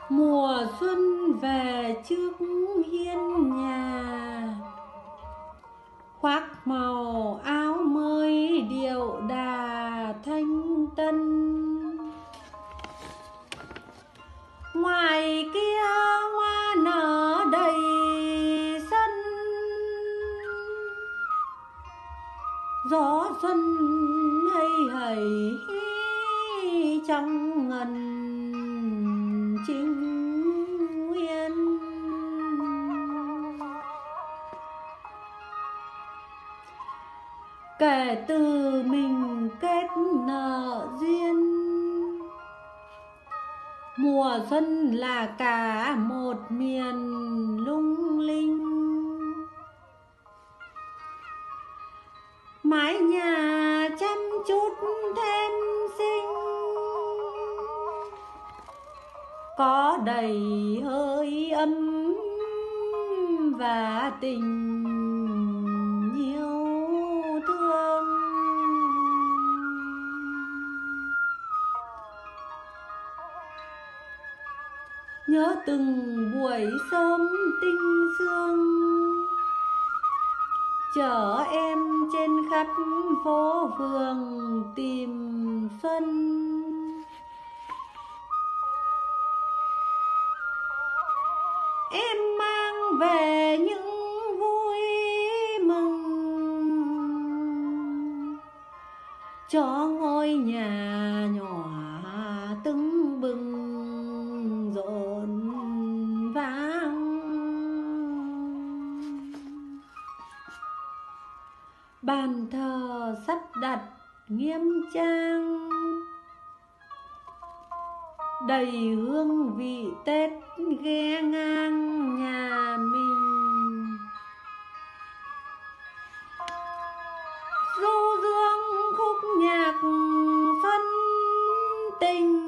Mùa xuân về trước hiên nhà, khoác màu áo mới điệu đà thanh tân. Ngoài kia hoa nở đầy sân, gió xuân hay hầy trong ngần trinh nguyên. Kể từ mình kết nợ duyên, mùa xuân là cả một miền lung linh. Mái nhà chăm chút thêm xinh, có đầy hơi ấm và tình yêu thương. Nhớ từng buổi sớm tinh sương, chở em trên khắp phố phường tìm xuân. Em mang về những vui mừng cho ngôi nhà nhỏ tưng bừng rộn vang. Bàn thờ sắp đặt nghiêm trang, đầy hương vị Tết ghé ngang nhà mình. Du dương khúc nhạc xuân tình,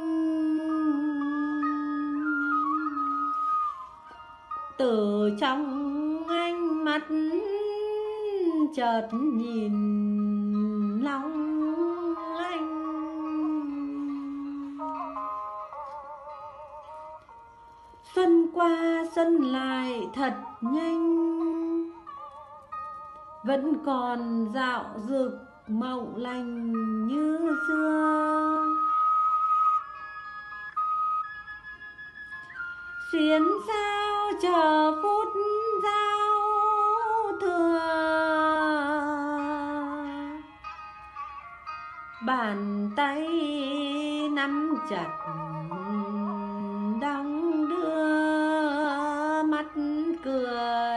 từ trong ánh mắt chợt nhìn long lanh. Xuân qua xuân lại thật nhanh, vẫn còn dạo dực mộng lành như xưa. Xuyến sao chờ phút giao thừa, bàn tay nắm chặt đong đưa mắt cười.